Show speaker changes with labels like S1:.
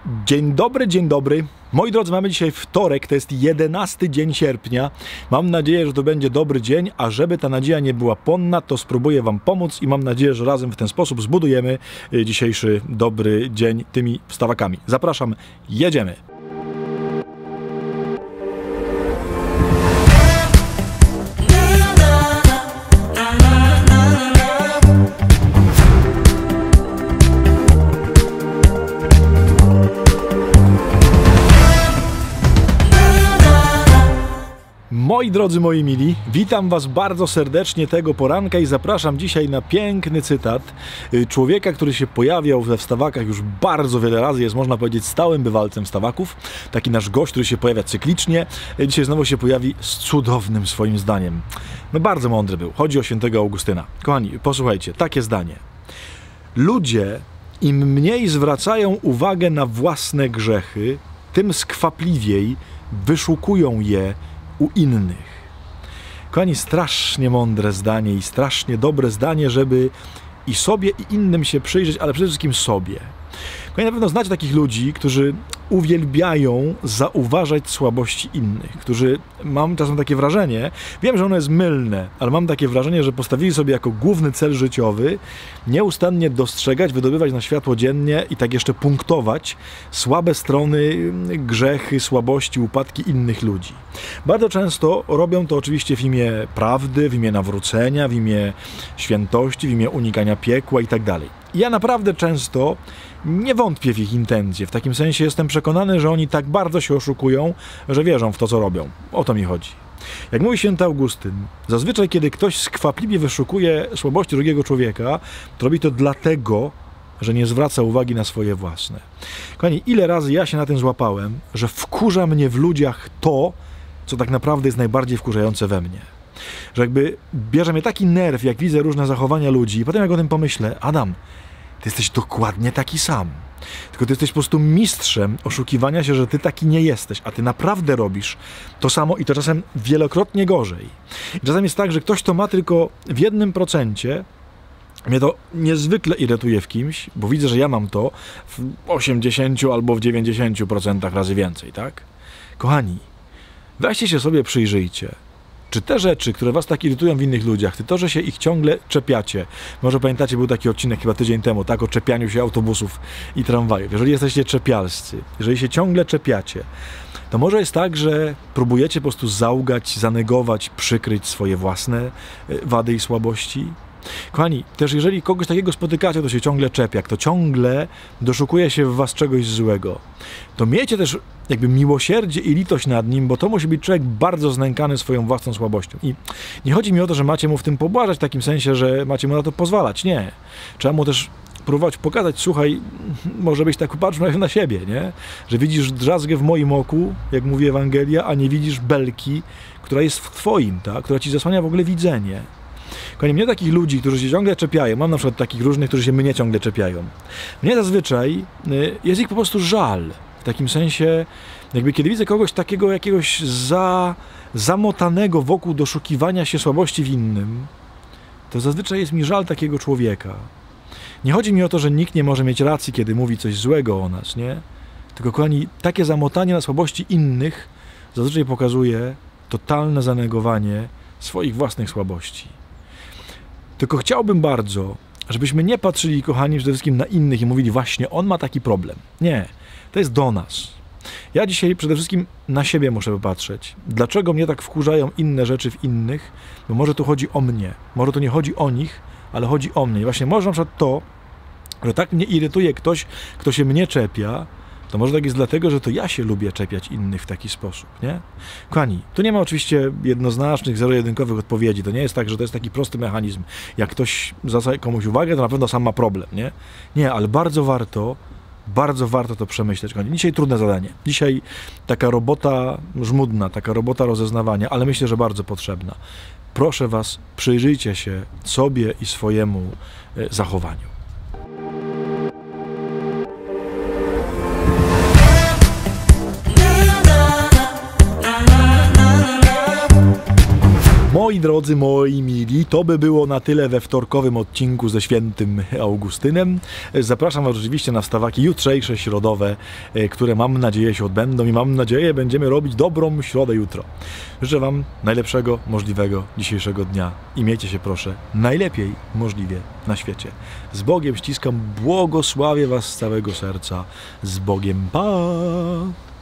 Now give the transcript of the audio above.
S1: Dzień dobry, dzień dobry. Moi drodzy, mamy dzisiaj wtorek, to jest 11 dzień sierpnia. Mam nadzieję, że to będzie dobry dzień, a żeby ta nadzieja nie była płonna, to spróbuję Wam pomóc i mam nadzieję, że razem w ten sposób zbudujemy dzisiejszy dobry dzień tymi wstawakami. Zapraszam, jedziemy! Moi drodzy, moi mili, witam Was bardzo serdecznie tego poranka i zapraszam dzisiaj na piękny cytat człowieka, który się pojawiał we wstawakach już bardzo wiele razy, jest można powiedzieć stałym bywalcem wstawaków. Taki nasz gość, który się pojawia cyklicznie, dzisiaj znowu się pojawi z cudownym swoim zdaniem. No bardzo mądry był, chodzi o świętego Augustyna. Kochani, posłuchajcie, takie zdanie. Ludzie im mniej zwracają uwagę na własne grzechy, tym skwapliwiej wyszukują je u innych. Kochani, strasznie mądre zdanie i strasznie dobre zdanie, żeby i sobie, i innym się przyjrzeć, ale przede wszystkim sobie. Kochani, na pewno znacie takich ludzi, którzy uwielbiają zauważać słabości innych, którzy, mam czasem takie wrażenie, wiem, że ono jest mylne, ale mam takie wrażenie, że postawili sobie jako główny cel życiowy nieustannie dostrzegać, wydobywać na światło dziennie i tak jeszcze punktować słabe strony, grzechy, słabości, upadki innych ludzi. Bardzo często robią to oczywiście w imię prawdy, w imię nawrócenia, w imię świętości, w imię unikania piekła i tak dalej. Ja naprawdę często nie wątpię w ich intencje, w takim sensie jestem przekonany, że oni tak bardzo się oszukują, że wierzą w to, co robią. O to mi chodzi. Jak mówi święty Augustyn, zazwyczaj kiedy ktoś skwapliwie wyszukuje słabości drugiego człowieka, to robi to dlatego, że nie zwraca uwagi na swoje własne. Kochani, ile razy ja się na tym złapałem, że wkurza mnie w ludziach to, co tak naprawdę jest najbardziej wkurzające we mnie. Że jakby bierze mnie taki nerw, jak widzę różne zachowania ludzi i potem jak o tym pomyślę, Adam, ty jesteś dokładnie taki sam. Tylko ty jesteś po prostu mistrzem oszukiwania się, że ty taki nie jesteś, a ty naprawdę robisz to samo i to czasem wielokrotnie gorzej. I czasem jest tak, że ktoś to ma tylko w 1%, mnie to niezwykle irytuje w kimś, bo widzę, że ja mam to w 80 albo w 90% razy więcej, tak? Kochani, weźcie się sobie, przyjrzyjcie. Czy te rzeczy, które was tak irytują w innych ludziach, to, że się ich ciągle czepiacie, może pamiętacie, był taki odcinek chyba tydzień temu, tak, o czepianiu się autobusów i tramwajów. Jeżeli jesteście czepialscy, jeżeli się ciągle czepiacie, to może jest tak, że próbujecie po prostu załgać, zanegować, przykryć swoje własne wady i słabości. Kochani, też jeżeli kogoś takiego spotykacie, to się ciągle czepia, kto ciągle doszukuje się w was czegoś złego, to miejcie też jakby miłosierdzie i litość nad nim, bo to musi być człowiek bardzo znękany swoją własną słabością. I nie chodzi mi o to, że macie mu w tym pobłażać w takim sensie, że macie mu na to pozwalać. Nie. Trzeba mu też próbować pokazać, słuchaj, może być tak, patrz na siebie, nie? Że widzisz drzazgę w moim oku, jak mówi Ewangelia, a nie widzisz belki, która jest w twoim, tak? Która ci zasłania w ogóle widzenie. Kochani, mnie takich ludzi, którzy się ciągle czepiają, mam na przykład takich różnych, którzy się mnie ciągle czepiają. Mnie zazwyczaj jest ich po prostu żal. W takim sensie, jakby kiedy widzę kogoś takiego jakiegoś zamotanego wokół doszukiwania się słabości w innym, to zazwyczaj jest mi żal takiego człowieka. Nie chodzi mi o to, że nikt nie może mieć racji, kiedy mówi coś złego o nas, nie? Tylko, kochani, takie zamotanie na słabości innych zazwyczaj pokazuje totalne zanegowanie swoich własnych słabości. Tylko chciałbym bardzo, żebyśmy nie patrzyli, kochani, przede wszystkim na innych i mówili, właśnie on ma taki problem. Nie, to jest do nas. Ja dzisiaj przede wszystkim na siebie muszę popatrzeć. Dlaczego mnie tak wkurzają inne rzeczy w innych? Bo może tu chodzi o mnie. Może to nie chodzi o nich, ale chodzi o mnie. I właśnie może na przykład to, że tak mnie irytuje ktoś, kto się mnie czepia, to może tak jest dlatego, że to ja się lubię czepiać innych w taki sposób, nie? Kochani, tu nie ma oczywiście jednoznacznych, zero-jedynkowych odpowiedzi. To nie jest tak, że to jest taki prosty mechanizm. Jak ktoś zwraca komuś uwagę, to na pewno sam ma problem, nie? Nie, ale bardzo warto to przemyśleć. Kochani, dzisiaj trudne zadanie. Dzisiaj taka robota żmudna, taka robota rozeznawania, ale myślę, że bardzo potrzebna. Proszę was, przyjrzyjcie się sobie i swojemu zachowaniu. Moi drodzy, moi mili, to by było na tyle we wtorkowym odcinku ze świętym Augustynem. Zapraszam Was oczywiście na wstawaki jutrzejsze, środowe, które mam nadzieję się odbędą i mam nadzieję będziemy robić dobrą środę jutro. Życzę Wam najlepszego możliwego dzisiejszego dnia i miejcie się proszę najlepiej możliwie na świecie. Z Bogiem ściskam, błogosławię Was z całego serca. Z Bogiem, pa!